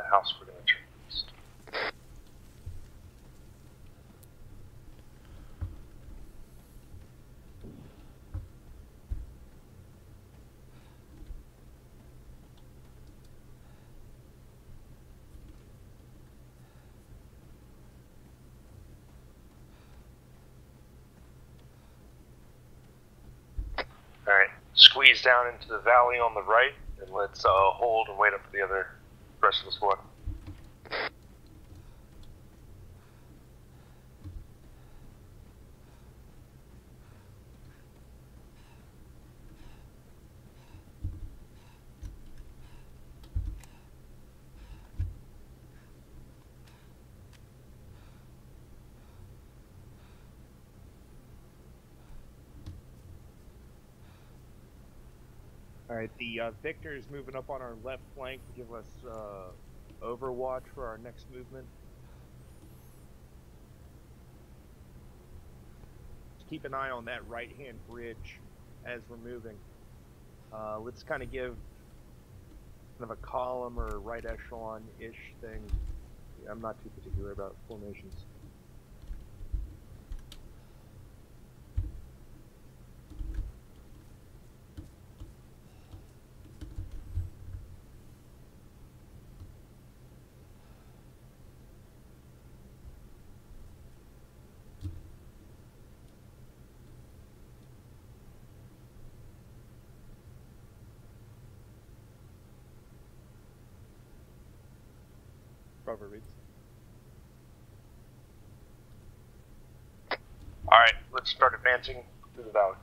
house we're going to turn east. Alright, squeeze down into the valley on the right, and let's hold and wait up for the rest of the squad. Alright, the Victor is moving up on our left flank to give us overwatch for our next movement. Just keep an eye on that right-hand bridge as we're moving. Let's kind of give kind of a column or right echelon-ish thing. I'm not too particular about formations. Bravo reads. Alright, let's start advancing through the valley.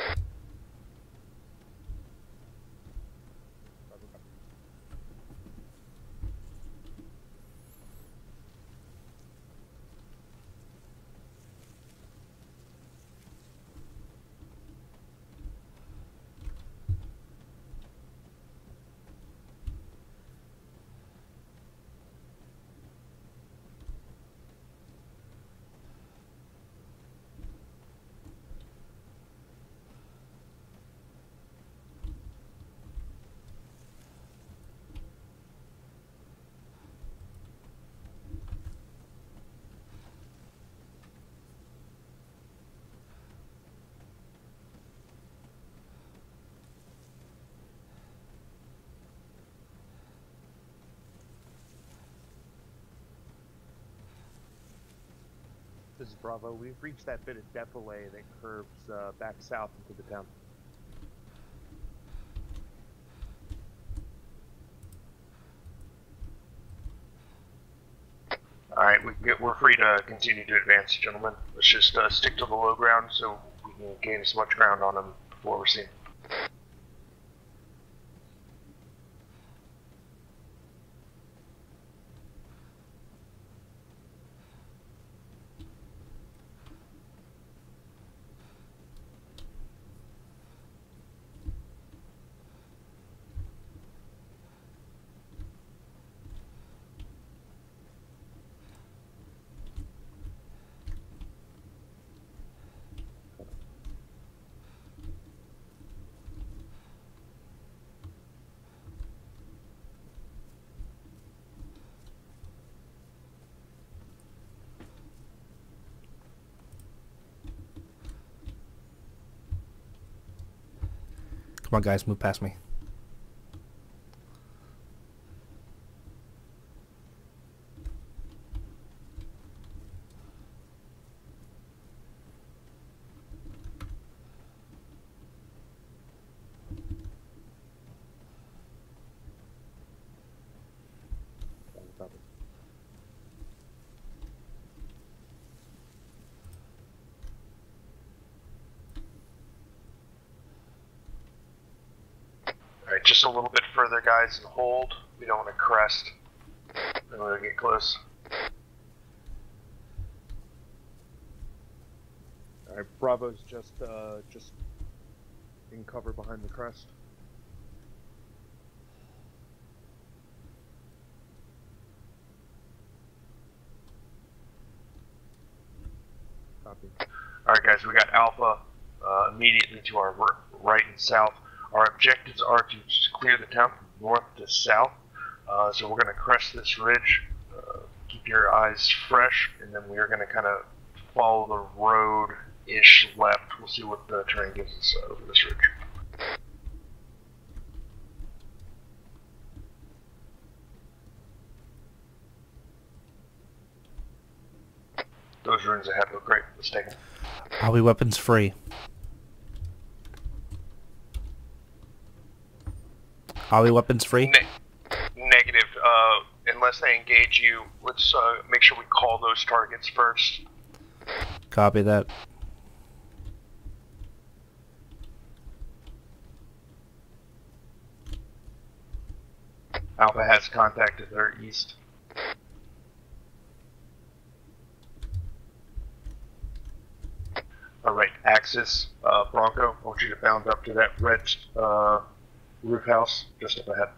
This is Bravo. We've reached that bit of defilé that curves back south into the town. Alright, we're free to continue to advance, gentlemen. Let's just stick to the low ground so we can gain as much ground on them before we're seen. Come on, guys, move past me. Alright, just a little bit further, guys, and hold. We don't want to crest. We don't want to get close. Alright, Bravo's just in cover behind the crest. Copy. Alright, guys, we got Alpha immediately to our right and south. Our objectives are to just clear the town from north to south. So we're going to crest this ridge, keep your eyes fresh, and then we are going to kind of follow the road-ish left. We'll see what the terrain gives us over this ridge. Those runes ahead look great. Let's take them. Are we weapons free? Are we weapons free? Negative. Unless they engage you, let's make sure we call those targets first. Copy that. Alpha has contact at their east. Alright, Axis, Bronco, I want you to bound up to that red roof house just up ahead.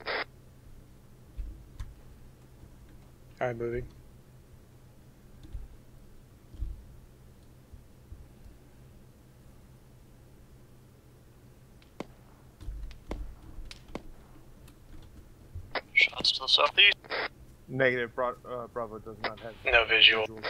Alright, moving. Shots to the southeast. Negative. Bravo does not have No visual. visuals.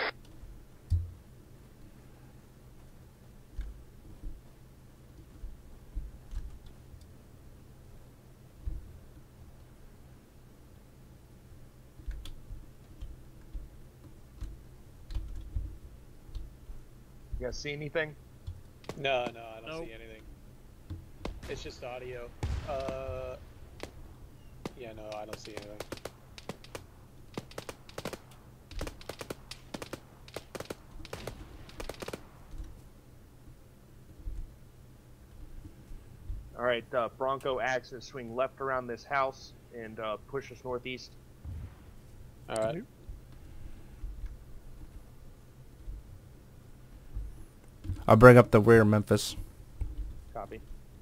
You guys see anything? No, I don't Nope. see anything. It's just audio. Yeah, no, I don't see anything. Alright, Bronco Axis, swing left around this house and push us northeast. Alright. I'll bring up the rear, Memphis. Copy.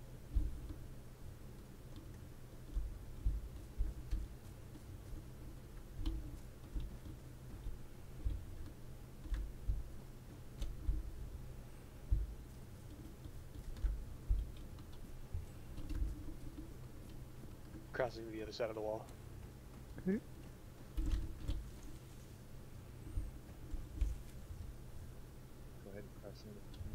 Crossing to the other side of the wall. Go ahead and press in.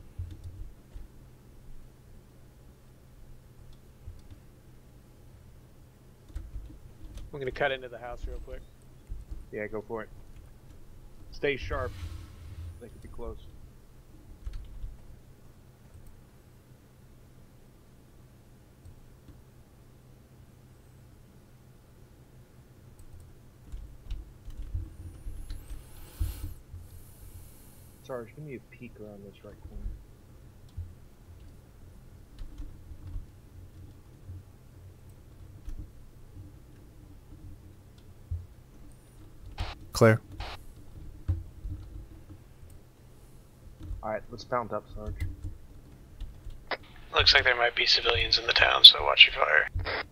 I'm gonna cut into the house real quick. Yeah, go for it. Stay sharp. They could be close. Sarge, give me a peek around this right corner. Clear. Alright, let's pound up, Sarge. Looks like there might be civilians in the town, so watch your fire.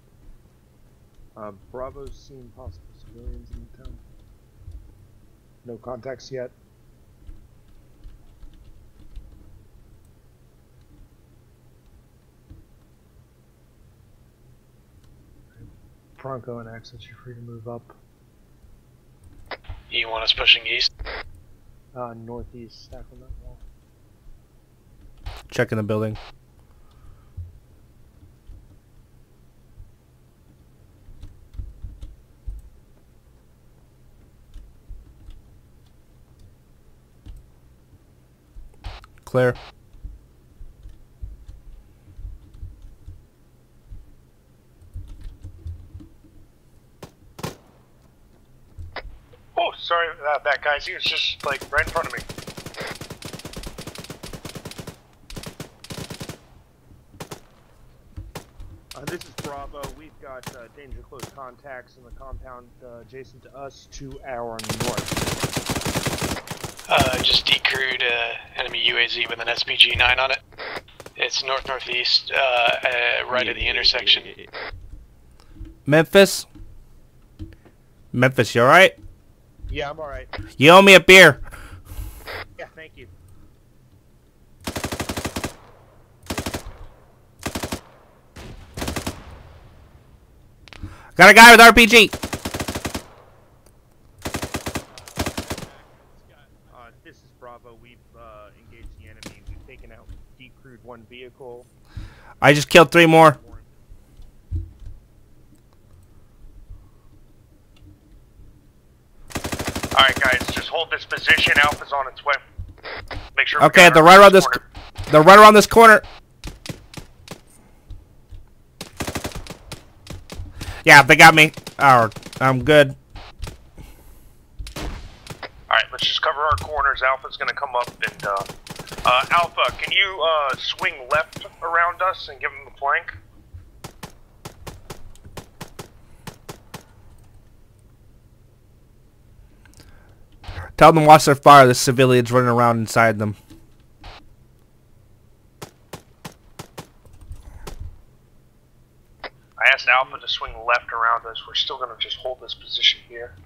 Bravo's seen possible civilians in the town. No contacts yet. Bronco and Axis, you're free to move up. You want us pushing east? Northeast, stack on that wall. Checking the building. Clear. Oh, sorry about that, guys. He was just, like, right in front of me. This is Bravo. We've got danger close contacts in the compound adjacent to us to our north. Just decrewed enemy UAZ with an SPG-9 on it. It's north-northeast, right at the intersection. Memphis? Memphis, you alright? Yeah, I'm alright. You owe me a beer. Yeah, thank you. Got a guy with RPG. decrewed 1 vehicle. I just killed 3 more. Alright guys, just hold this position. Alpha's on its way. Make sure Okay, they're right around this. They're right around this corner. Yeah, they got me. Oh, I'm good. Alright, let's just cover our corners. Alpha's gonna come up and, Alpha, can you, swing left around us and give them the flank? Tell them to watch their fire. The civilians running around inside them. I asked Alpha to swing left around us. We're still gonna just hold this position here.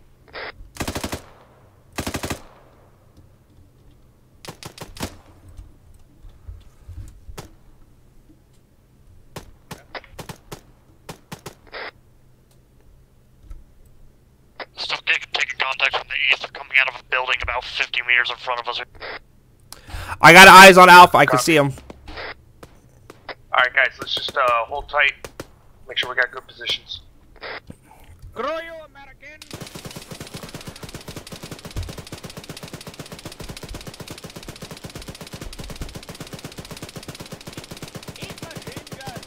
Still taking contact from the east. They're coming out of a building about 50 meters in front of us. I got eyes on Alpha. I can see him. Alright guys, let's just hold tight. Make sure we got good positions. Grow you, American! Eat machine gun!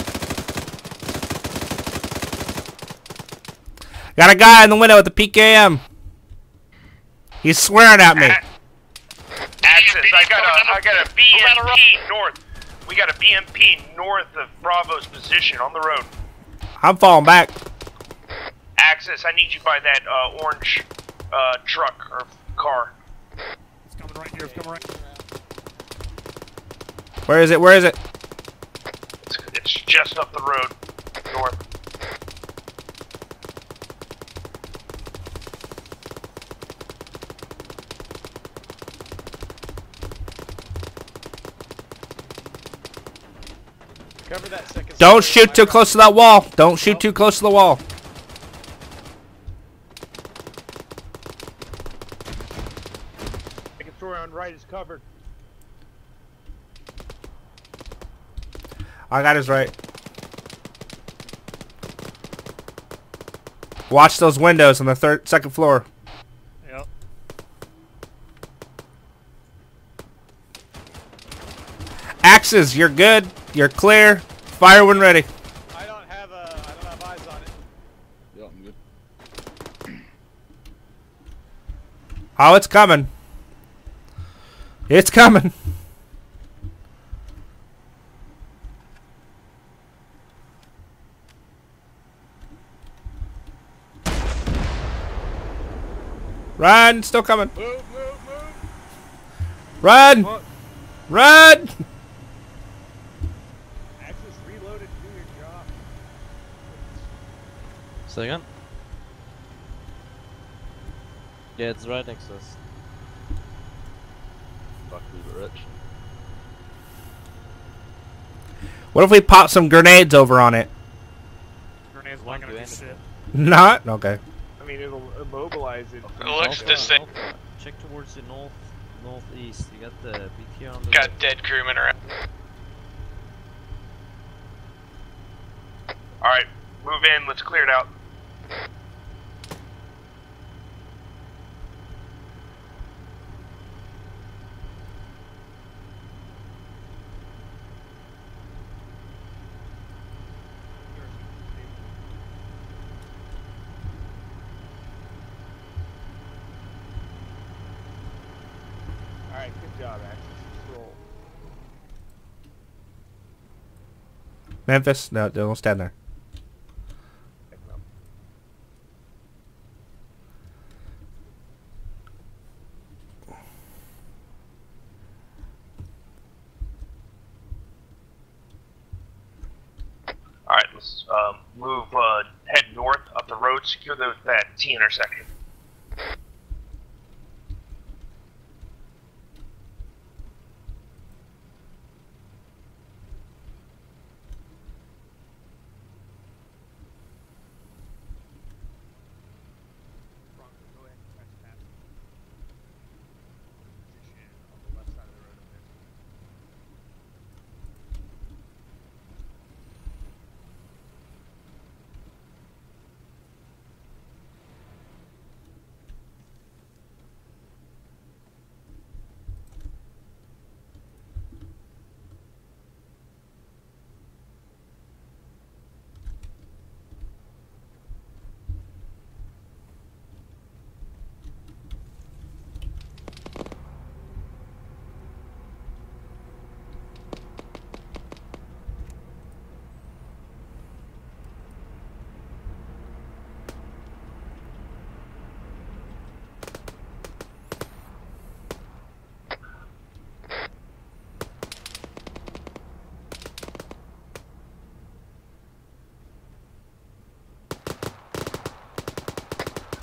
Got a guy in the window with the PKM. He's swearing at me. Access, I got a BMP north. We got a BMP north of Bravo's position on the road. I'm falling back. Access, I need you by that orange truck or car. It's coming right here. It's coming right. Where is it? Where is it? It's just up the road, north. Cover that second. Don't shoot too close to that wall. Don't shoot too close to the wall. Second story on right is covered. I got his right. Watch those windows on the second floor. Yep. Axes, you're good. You're clear. Fire when ready. I don't have eyes on it. Yeah, I'm good. Oh, it's coming. It's coming. Run, still coming. Move, move, move! Run! What? Run! Access reloaded, do your job. Say again? Yeah, it's right next to us. Fuck, we were rich. What if we pop some grenades over on it? Grenades Won't not do gonna do shit. anything. Not? Okay. I mean, it'll immobilize it. Looks this thing. Check towards the northeast. You got the BT on the Got dead crewmen around. Alright, move in, let's clear it out. Alright, good job, Access. Let's roll. Memphis? No, don't stand there. Pick 'em up. Alright, let's move, head north up the road, secure that T intersection. Bronco, go ahead and press past. Position on the left side of the road up there.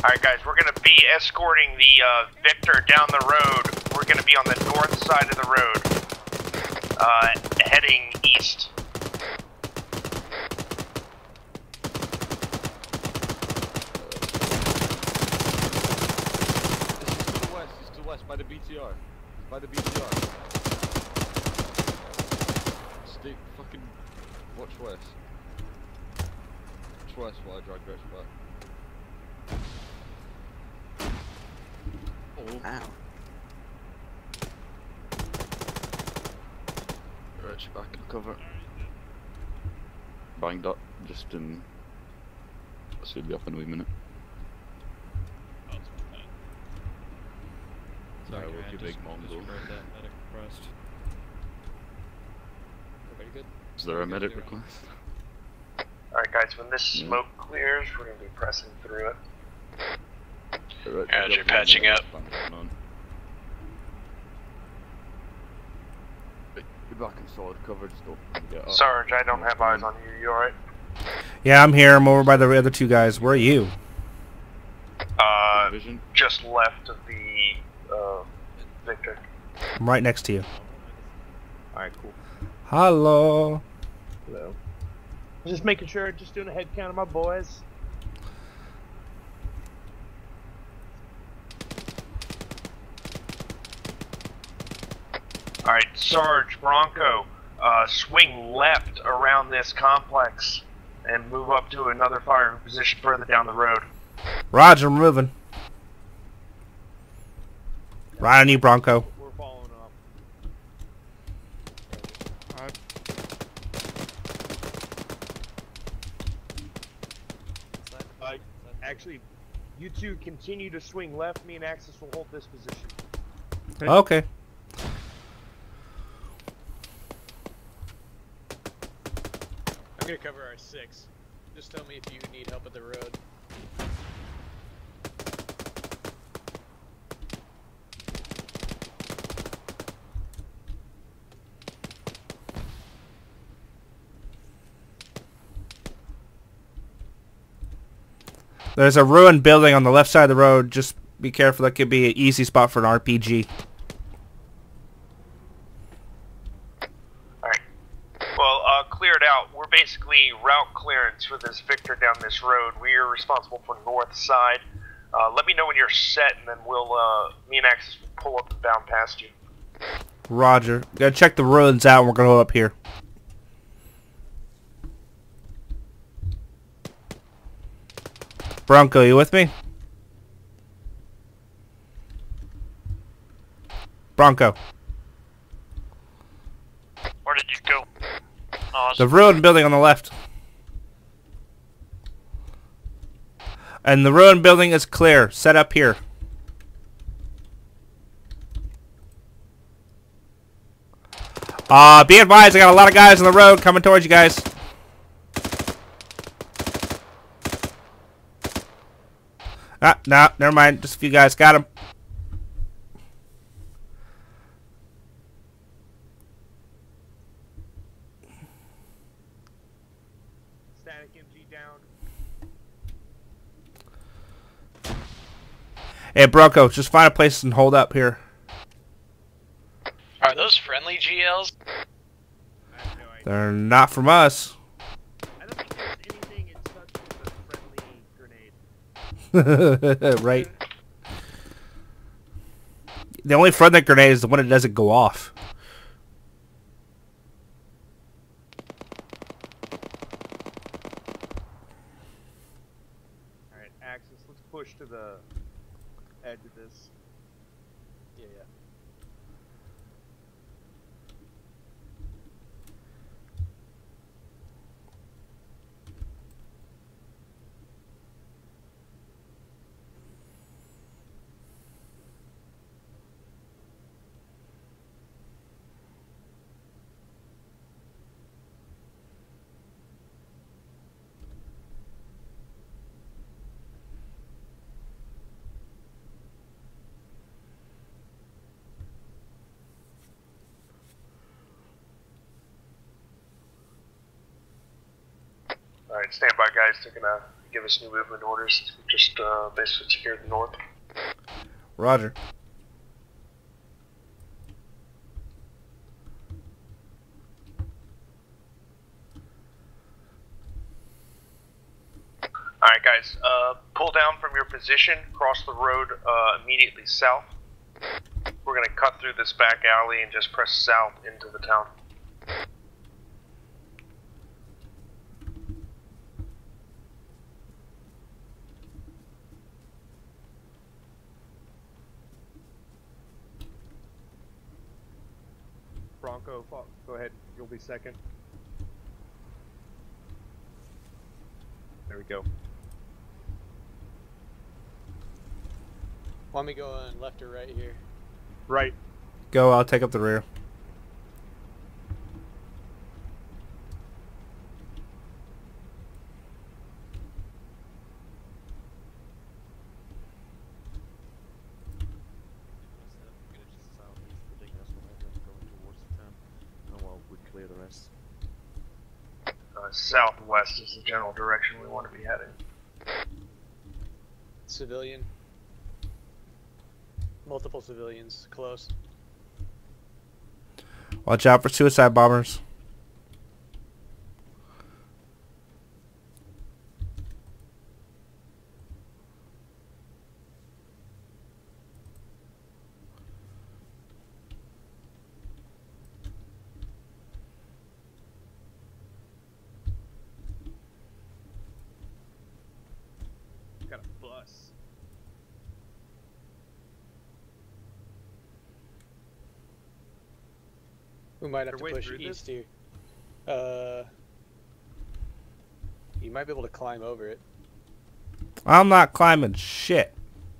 Alright guys, we're gonna be escorting the Victor down the road. We're gonna be on the north side of the road. Heading east. It's to the west, by the BTR. By the BTR. Stay fucking... Watch west. Watch west while I drag Gretch back. Oh. Ow. Gretch back in cover. Banged up, just she'll be up in a wee minute. Sorry, with man, your just big Mongol. heard that medic request. Everybody good? Is there a medic request? Alright guys, when this smoke clears, we're going to be pressing through it. Right, Roger, patching up. Be back in solid cover, just don't get up. Sarge, I don't have eyes on you. You alright? Yeah, I'm here. I'm over by the other two guys. Where are you? Vision. Just left of the Victor. I'm right next to you. Alright, cool. Hello. Hello. Just making sure, just doing a head count of my boys. Alright, Sarge, Bronco, swing left around this complex and move up to another firing position further down the road. Roger, I'm moving. Right on you, Bronco. We're following up. Actually, you two continue to swing left. Me and Axis will hold this position. Okay. I'm gonna cover our 6. Just tell me if you need help at the road. There's a ruined building on the left side of the road. Just be careful. That could be an easy spot for an RPG. Alright. Well, cleared out. We're basically route clearance for this Victor down this road. We are responsible for north side. Let me know when you're set, and then we'll, me and Axis will pull up and bound past you. Roger. Gotta check the ruins out. And we're gonna go up here. Bronco, you with me? Bronco. Where did you go? Oh, The ruined building on the left. And the ruined building is clear. Set up here. Be advised, I got a lot of guys on the road coming towards you guys. Ah, no, never mind. Just a few guys. Got him. Static MG down. Hey, Bronco, just find a place and hold up here. Are those friendly GLs? I have no idea. They're not from us. I don't think there's anything in such as a friendly grenade. Right. The only friendly grenade is the one that doesn't go off. Alright, Axis, let's push to the edge of this. Yeah, yeah. Alright, stand by guys, they're gonna give us new movement orders. Just basically secure the north. Roger. Alright guys, pull down from your position, cross the road immediately south. We're going to cut through this back alley and just press south into the town. Bronco, go ahead. You'll be second. There we go. Want me going left or right here? Right. Go, I'll take up the rear. Southwest is the general direction we want to be heading. Civilian. Multiple civilians, close. Watch out for suicide bombers. Got a bus. We might have Is to there a way push through east this? here. You might be able to climb over it. I'm not climbing shit.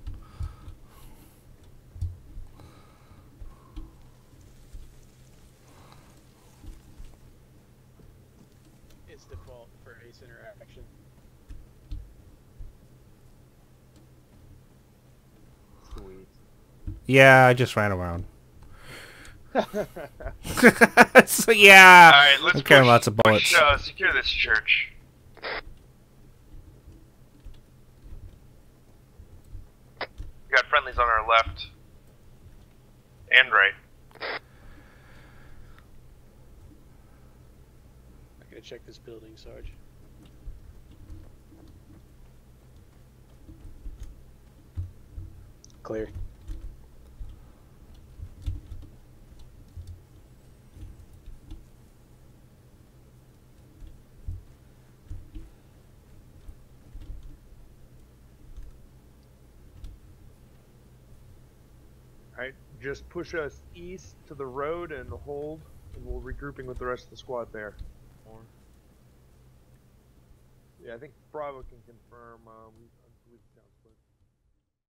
It's default for ace interaction. Sweet. Yeah, I just ran around. So, yeah. Alright, let's I'm carrying lots of bullets. Secure this church. We got friendlies on our left and right. I'm gonna check this building, Sarge. Clear. Alright, just push us east to the road and hold, and we'll regrouping with the rest of the squad there. Yeah, I think Bravo can confirm.